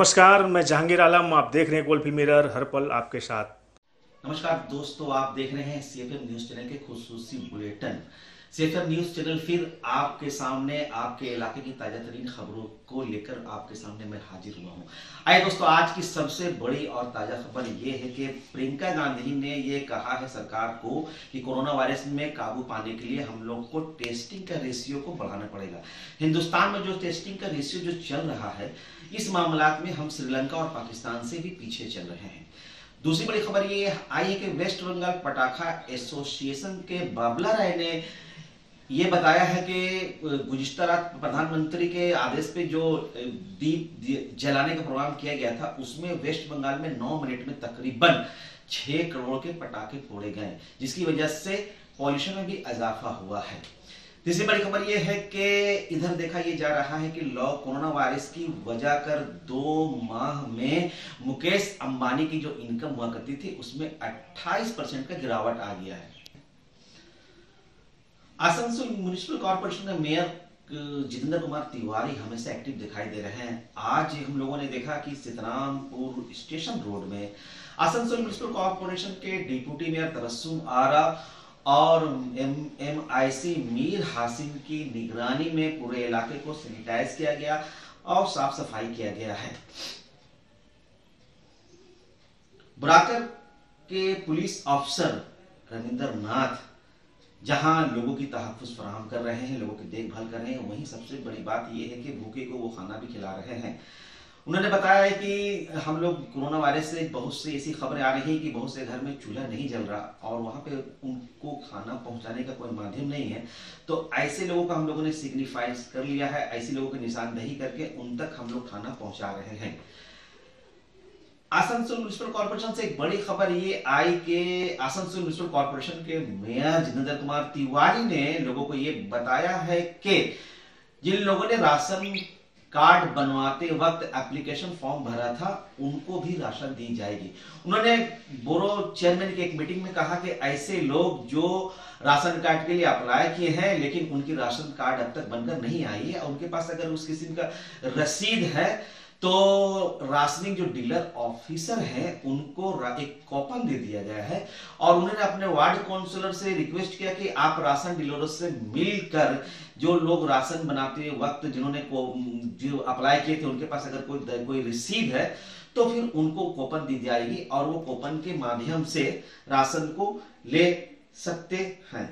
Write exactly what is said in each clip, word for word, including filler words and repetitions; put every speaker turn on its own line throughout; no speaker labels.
नमस्कार, मैं जहांगीर आलम। आप देख रहे हैं कोलफील्ड मिरर, हर पल आपके साथ।
नमस्कार दोस्तों, आप देख रहे हैं सीएफएम न्यूज चैनल के खुसूसी बुलेटिन। सीएफएम न्यूज चैनल फिर आपके सामने आपके इलाके की ताजा तरीन खबरों को लेकर आपके सामने मैं हाजिर हुआ हूं। आइए दोस्तों, आज की सबसे बड़ी और ताजा खबर यह है कि प्रियंका गांधी ने यह कहा है सरकार को कि कोरोना वायरस में काबू पाने के लिए हम लोग को टेस्टिंग का रेशियो को बढ़ाना पड़ेगा। हिंदुस्तान में जो टेस्टिंग का रेशियो जो चल रहा है, इस मामला में हम श्रीलंका और पाकिस्तान से भी पीछे चल रहे हैं। दूसरी बड़ी खबर ये आई है कि वेस्ट बंगाल पटाखा एसोसिएशन के बाबला राय ने ये बताया है कि गुज़िश्ता रात प्रधानमंत्री के आदेश पे जो दीप जलाने का प्रोग्राम किया गया था, उसमें वेस्ट बंगाल में नौ मिनट में तकरीबन छह करोड़ के पटाखे फोड़े गए, जिसकी वजह से पॉल्यूशन में भी इजाफा हुआ है। तीसरी बड़ी खबर यह है कि इधर देखा यह जा रहा है कि लॉ कोरोना वायरस की वजह कर दो माह में मुकेश अंबानी की जो इनकम हुआ करती थी उसमें अट्ठाईस परसेंट का गिरावट आ गया है। आसनसोल म्युनिसिपल कॉर्पोरेशन के मेयर जितेंद्र कुमार तिवारी हमेशा एक्टिव दिखाई दे रहे हैं। आज हम लोगों ने देखा कि सीतारामपुर स्टेशन रोड में आसनसोल म्युनिसिपल कॉर्पोरेशन के डिप्टी मेयर तबस्सुम आरा और M M I C Mir Hashim की निगरानी में पूरे इलाके को सैनिटाइज किया गया और साफ सफाई किया गया है। बुराकर के पुलिस अफसर रविंद्र नाथ जहां लोगों की तहफ्फुज़ फराहम कर रहे हैं, लोगों की देखभाल कर रहे हैं, वहीं सबसे बड़ी बात यह है कि भूखे को वो खाना भी खिला रहे हैं। उन्होंने बताया है कि हम लोग कोरोना वायरस से बहुत सी ऐसी खबरें आ रही हैं कि बहुत से घर में चूल्हा नहीं जल रहा और वहां पे उनको खाना पहुंचाने का कोई माध्यम नहीं है, तो ऐसे लोगों का हम लोगों ने सिग्निफाइज कर लिया है। ऐसे लोगों की निशानदेही करके उन तक हम लोग खाना पहुंचा रहे हैं। आसनसोल म्युनिसिपल कॉर्पोरेशन से एक बड़ी खबर ये आई कि आसनसोल म्युनिसिपल कॉर्पोरेशन के मेयर जितेंद्र कुमार तिवारी ने लोगों को ये बताया है कि जिन लोगों ने राशन कार्ड बनवाते वक्त एप्लीकेशन फॉर्म भरा था, उनको भी राशन दी जाएगी। उन्होंने बोरो चेयरमैन की एक मीटिंग में कहा कि ऐसे लोग जो राशन कार्ड के लिए अप्लाई किए हैं लेकिन उनकी राशन कार्ड अब तक बनकर नहीं आई है, उनके पास अगर उस किस्म का रसीद है तो राशनिंग जो डीलर ऑफिसर हैं उनको एक कूपन दे दिया गया है। और उन्होंने अपने वार्ड काउंसलर से रिक्वेस्ट किया कि आप राशन डीलरों से मिलकर जो लोग राशन बनाते वक्त जिन्होंने जो अप्लाई किए थे उनके पास अगर कोई कोई रिसीव है तो फिर उनको कूपन दी जाएगी और वो कूपन के माध्यम से राशन को ले सकते हैं।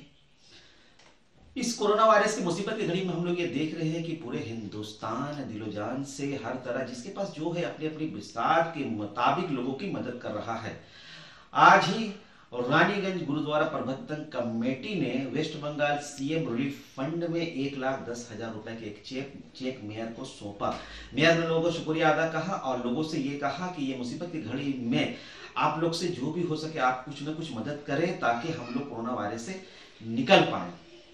इस कोरोना वायरस की मुसीबत की घड़ी में हम लोग ये देख रहे हैं कि पूरे हिंदुस्तान दिलो जान से हर तरह जिसके पास जो है अपनी अपनी विस्तार के मुताबिक लोगों की मदद कर रहा है। आज ही रानीगंज गुरुद्वारा प्रबंधन कमेटी ने West Bengal CM relief fund में एक लाख दस हजार रुपए के एक चेक चेक मेयर को सौंपा। मेयर ने लोगों को शुक्रिया अदा कहा और लोगों से ये कहा कि ये मुसीबत की घड़ी में आप लोग से जो भी हो सके आप कुछ न कुछ मदद करें ताकि हम लोग कोरोना वायरस से निकल पाए।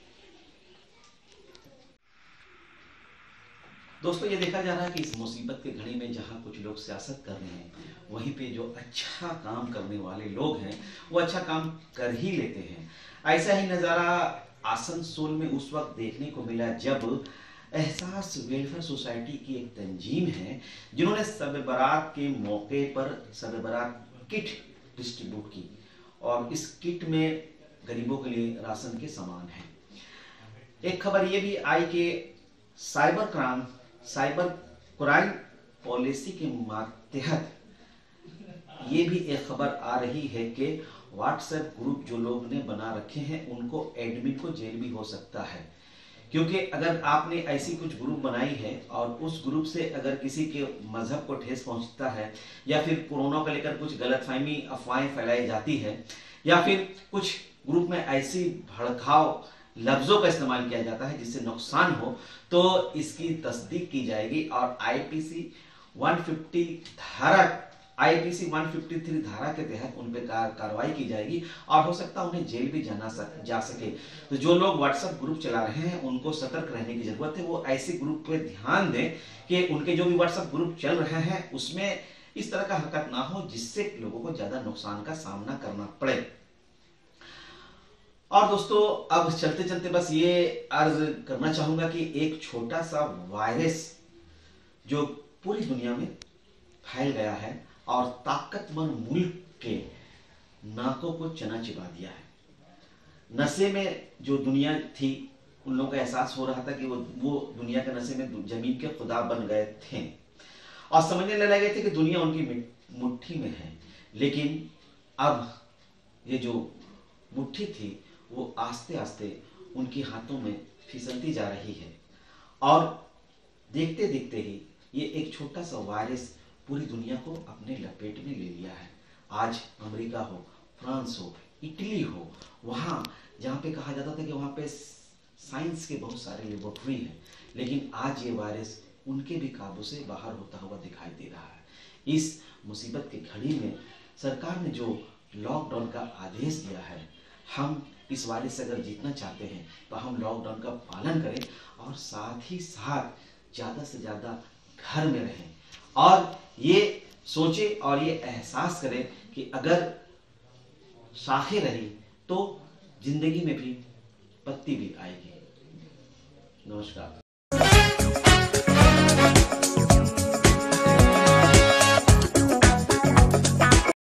दोस्तों, ये देखा जा रहा है कि इस मुसीबत के घड़ी में जहां कुछ लोग सियासत कर रहे हैं, वहीं पे जो अच्छा काम करने वाले लोग हैं वो अच्छा काम कर ही लेते हैं। ऐसा ही नज़ारा आसनसोल में उस वक्त देखने को मिला जब एहसास वेलफेयर सोसाइटी की एक तंजीम है जिन्होंने शब बारात के मौके पर शब बारात किट डिस्ट्रीब्यूट की और इस किट में गरीबों के लिए राशन के सामान है। एक खबर ये भी आई कि cyber crime cyber crime policy के तहत ये भी एक खबर आ रही है कि व्हाट्सएप ग्रुप जो लोग ने बना रखे हैं उनको एडमिन को जेल भी हो सकता है, क्योंकि अगर आपने ऐसी कुछ ग्रुप बनाई है और उस ग्रुप से अगर किसी के मजहब को ठेस पहुंचता है या फिर कोरोना को लेकर कुछ गलतफहमी अफवाहें फैलाई जाती है या फिर कुछ ग्रुप में ऐसी भड़काऊ लफ्जों का इस्तेमाल किया जाता है जिससे नुकसान हो, तो इसकी तस्दीक की जाएगी और आईपीसी एक सौ पचास धारा आईपीसी एक सौ तिरेपन धारा के तहत उन पर कार्रवाई की जाएगी और हो सकता है उन्हें जेल भी जाना सक, जा सके। तो जो लोग व्हाट्सएप ग्रुप चला रहे हैं उनको सतर्क रहने की जरूरत है। वो ऐसे ग्रुप पे ध्यान दें कि उनके जो भी व्हाट्सएप ग्रुप चल रहे हैं उसमें इस तरह का हरकत ना हो जिससे लोगों को ज्यादा नुकसान का सामना करना पड़े। और दोस्तों, अब चलते चलते बस ये अर्ज करना चाहूंगा कि एक छोटा सा वायरस जो पूरी दुनिया में फैल गया है और ताकतवर मुल्क के नाकों को चना चिपा दिया है। नशे में जो दुनिया थी, उन लोगों का एहसास हो रहा था कि वो वो दुनिया के नशे में जमीन के खुदा बन गए थे और समझने लगे थे कि दुनिया उनकी मुट्ठी में है। लेकिन अब ये जो मुट्ठी थी वो आस्ते आस्ते उनके हाथों में फिसलती जा रही है और देखते देखते ही ये एक छोटा सा वायरस पूरी दुनिया को अपने लपेट में ले लिया है। आज अमेरिका हो, फ्रांस हो, इटली हो, वहाँ जहाँ पे कहा जाता था कि वहाँ पे साइंस के बहुत सारे लेबोरेटरी हैं, लेकिन आज ये वायरस उनके भी काबू से बाहर होता हुआ दिखाई दे रहा है। इस मुसीबत की घड़ी में सरकार ने जो लॉकडाउन का आदेश दिया है, हम इस वायरस से अगर जीतना चाहते हैं तो हम लॉकडाउन का पालन करें और साथ ही साथ ज़्यादा से ज़्यादा घर में रहें और ये सोचें और ये एहसास करें कि अगर शाखें रही तो जिंदगी में भी पत्ती भी आएगी। नमस्कार।